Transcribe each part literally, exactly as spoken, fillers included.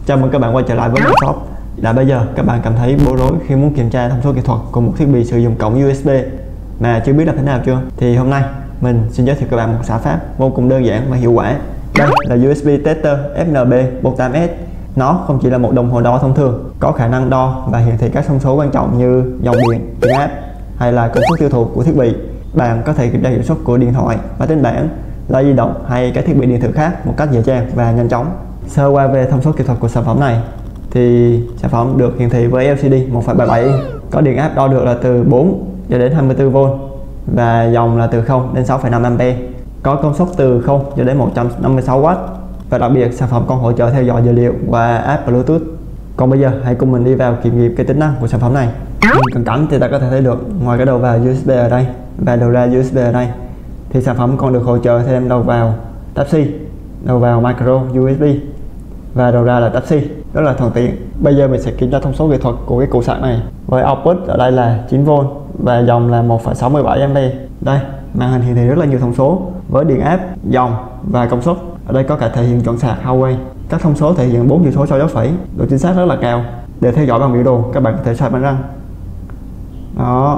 Chào mừng các bạn quay trở lại với Mình Shop. Đã bây giờ các bạn cảm thấy bối rối khi muốn kiểm tra thông số kỹ thuật của một thiết bị sử dụng cổng u ét bê mà chưa biết làm thế nào chưa? Thì hôm nay mình xin giới thiệu các bạn một giải pháp vô cùng đơn giản và hiệu quả. Đây là u ét bê Tester ép en bê bốn tám S. Nó không chỉ là một đồng hồ đo thông thường, có khả năng đo và hiển thị các thông số quan trọng như dòng điện, điện áp hay là công suất tiêu thụ của thiết bị. Bạn có thể kiểm tra hiệu suất của điện thoại, máy tính bảng, loa di động hay các thiết bị điện tử khác một cách dễ dàng và nhanh chóng. Sơ qua về thông số kỹ thuật của sản phẩm này thì sản phẩm được hiển thị với lờ xê đê một phẩy bảy mươi bảy inch, có điện áp đo được là từ bốn cho đến hai mươi tư vôn và dòng là từ không đến sáu phẩy năm ampe, có công suất từ không cho đến một trăm năm mươi sáu oát, và đặc biệt sản phẩm còn hỗ trợ theo dõi dữ liệu qua app Bluetooth. Còn bây giờ hãy cùng mình đi vào kiểm nghiệm cái tính năng của sản phẩm này. Mình cận cảnh thì ta có thể thấy được ngoài cái đầu vào u ét bê ở đây và đầu ra u ét bê ở đây thì sản phẩm còn được hỗ trợ thêm đầu vào Type-C, đầu vào micro u ét bê và đầu ra là Type-C, rất là thuận tiện. Bây giờ mình sẽ kiểm tra thông số kỹ thuật của cái củ sạc này với output ở đây là chín vôn và dòng là một phẩy sáu mươi bảy ampe. Đây, màn hình hiển thị rất là nhiều thông số với điện áp, dòng và công suất. Ở đây có cả thể hiện chuẩn sạc Huawei. Các thông số thể hiện bốn chữ số sau dấu phẩy, độ chính xác rất là cao. Để theo dõi bằng biểu đồ, các bạn có thể xoay bánh răng. Đó.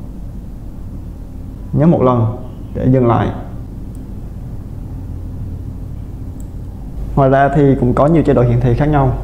Nhấn một lần để dừng lại. Ngoài ra thì cũng có nhiều chế độ hiển thị khác nhau.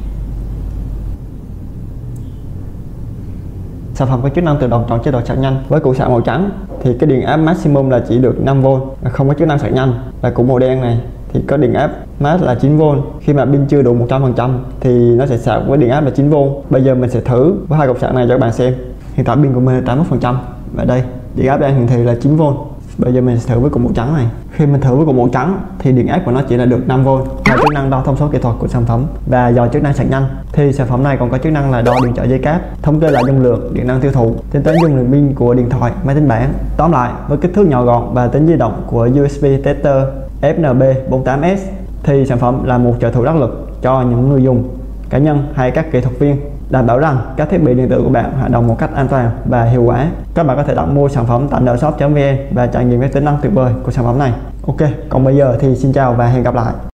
Sản phẩm có chức năng tự động chọn chế độ sạc nhanh. Với củ sạc màu trắng thì cái điện áp maximum là chỉ được năm vôn, không có chức năng sạc nhanh. Và củ màu đen này thì có điện áp max là chín vôn. Khi mà pin chưa đủ một trăm phần trăm thì nó sẽ sạc với điện áp là chín vôn. Bây giờ mình sẽ thử với hai cục sạc này cho các bạn xem. Hiện tại pin của mình là tám mươi mốt phần trăm và đây điện áp đang hiển thị là chín vôn. Bây giờ mình sẽ thử với cục màu trắng này. Khi mình thử với cục màu trắng thì điện áp của nó chỉ là được năm vôn. Và chức năng đo thông số kỹ thuật của sản phẩm và do chức năng sạc nhanh thì sản phẩm này còn có chức năng là đo điện trở dây cáp, thống kê lại dung lượng, điện năng tiêu thụ, tính toán dung lượng pin của điện thoại, máy tính bảng. Tóm lại, với kích thước nhỏ gọn và tính di động của u ét bê Tester ép en bê bốn tám S thì sản phẩm là một trợ thủ đắc lực cho những người dùng, cá nhân hay các kỹ thuật viên, đảm bảo rằng các thiết bị điện tử của bạn hoạt động một cách an toàn và hiệu quả. Các bạn có thể đặt mua sản phẩm tại nshop chấm vn và trải nghiệm các tính năng tuyệt vời của sản phẩm này. Ok, còn bây giờ thì xin chào và hẹn gặp lại.